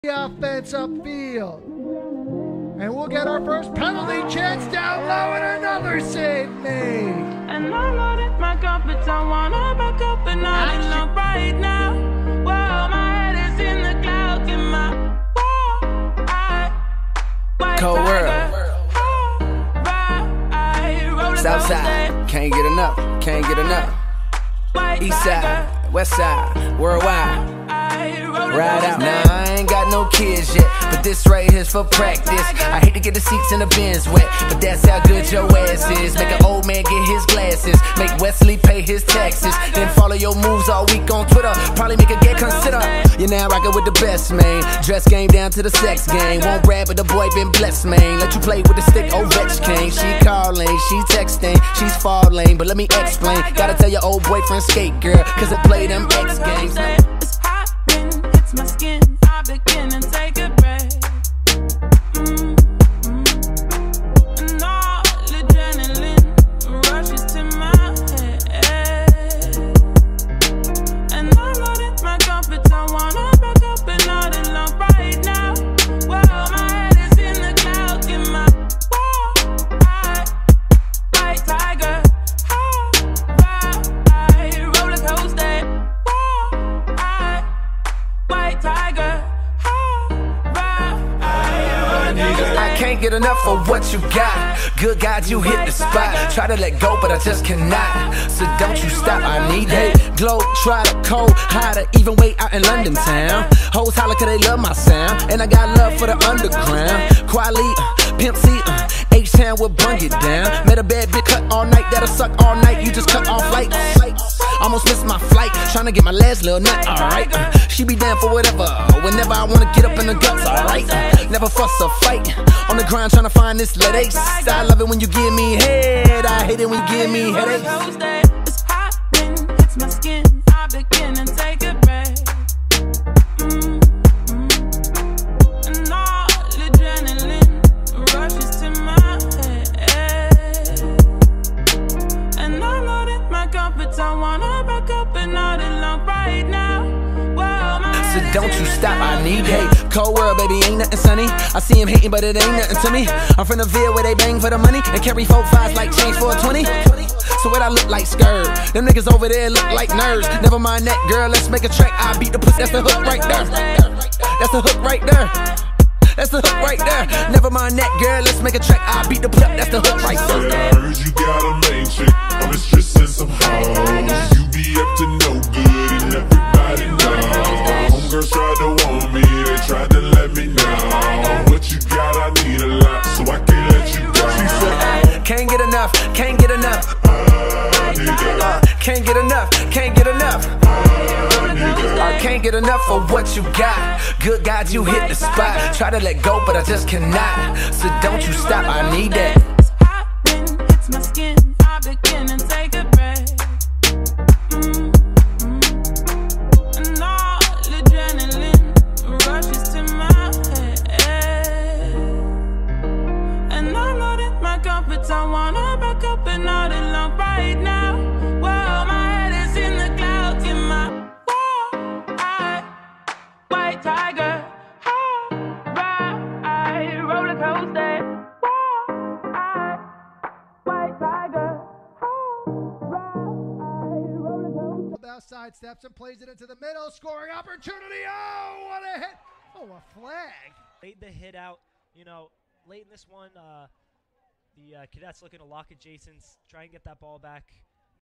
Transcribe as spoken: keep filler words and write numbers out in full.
the offensive field. And we'll get our first penalty chance down low and another save made. And I know that my comforts, I wanna back up and not in love right now. Whoa, my head is in the clouds in my whoa, I, cold world. Southside, can't get enough, can't get enough. East side, west side, worldwide. Ride out. Now I ain't got no kids yet, but this right here's for practice. I hate to get the seats in the bins wet, but that's how good your ass is. Make an old man get his glasses, make Wesley pay his taxes, then follow your moves all week on Twitter. Probably make a get consider. You're now rockin' with the best, man. Dress game down to the sex game. Won't brag, but the boy been blessed, man. Let you play with the stick, Ovechkin. She calling, she texting, she's falling, but let me explain. Gotta tell your old boyfriend skate, girl, cause I play them X games. My skin, I begin and take a breath. Mm, mm. And all adrenaline rushes to my head. And I know that my comforts, I wanna back up and not in love right now. Well, my head is in the clouds in my whoa, I, white tiger. I, roller coaster. Whoa, I, white tiger. I can't get enough of what you got. Good God, you hit the spot. Try to let go, but I just cannot. So don't you stop, I need that. Glow, try to cold, hotter, even way out in London town. Hoes holler cause they love my sound, and I got love for the underground. Quali, uh, Pimp C, uh, H-Town will bung it down. Met a bad bitch cut all night, that'll suck all night. You just cut off lights. Almost missed my flight, trying to get my last little nut, alright. Uh, she be down for whatever, whenever I wanna get up in the guts, alright. Uh, never fuss or fight, on the grind trying to find this lead ace. I love it when you give me head, I hate it when you give me headaches. It's hot when it hits my skin, I begin and take a breath. Mm, mm. And all adrenaline rushes to my head. And I know that my comforts, I wanna back up and not in love right now. Well, so don't you stop, I need hate. Cold world, baby, ain't nothing sunny. I see him hating, but it ain't nothing to me. I'm from the Ville where they bang for the money and carry four fives like change for a twenty. So what I look like, skirt? Them niggas over there look like nerds. Never mind that, girl, let's make a track. I beat the pussy, that's the hook right there. That's the hook right there. That's the hook right there. Never mind that, girl, let's make a track. I beat the pussy, that's the hook right there. I heard you got a main chick on the streets and some hoes. You be up to no good and everybody knows. Homegirls tried to warn me, they tried to let me know. What you got, I need a lot, so I can't let you go. She said, can't get enough, can't get enough. I need that. Uh, can't get enough, can't get enough. I need that. I can't get enough of what you got. Good God, you hit the spot. Try to let go, but I just cannot. So don't you stop, I need that. it's hot when it hits my skin, I begin and take a breath. Mm, mm. And all adrenaline rushes to my head. And I know that my comforts, I wanna back up and not in love right now. Well, my head is in the clouds in my whoa, I, white tiger. I, roller coaster. Whoa, I, white tiger. I, roller coaster. Outside steps and plays it into the middle, scoring opportunity. Oh, what a hit! Oh, a flag. Laid the hit out, you know, late in this one, uh, the uh, Cadets looking to lock it Jason's, try and get that ball back.